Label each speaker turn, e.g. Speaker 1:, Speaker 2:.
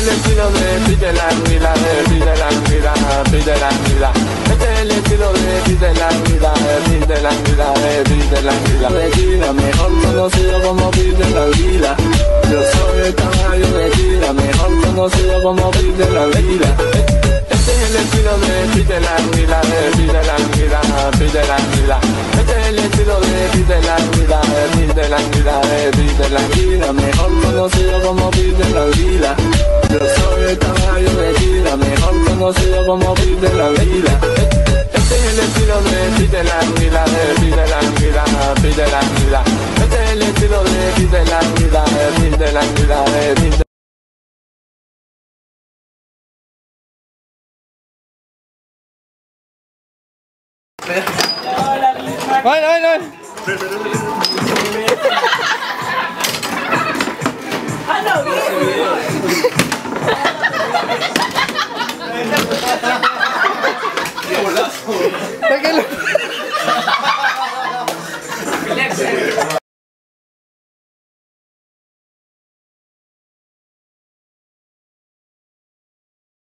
Speaker 1: el estilo de Peter Languila, Peter Languila, Peter Languila. Este es el estilo de Peter Languila, Peter Languila, Peter Languila. Tequila, mejor conocido como Peter Languila. Yo soy el caballo de Tequila, mejor conocido como Peter Languila. Este es el estilo de Peter Languila, Peter Languila, Peter Languila. Este es el estilo de Peter Languila, Peter Languila, Peter Languila. Mejor conocido como Peter Languila. Yo soy el caballo de Tequila, mejor conocido como Peter Languila. Este es el estilo de Peter Languila, Peter Languila, Peter Languila. Este es el estilo de Peter Languila, Peter Languila, Peter.
Speaker 2: Ah, no, bien.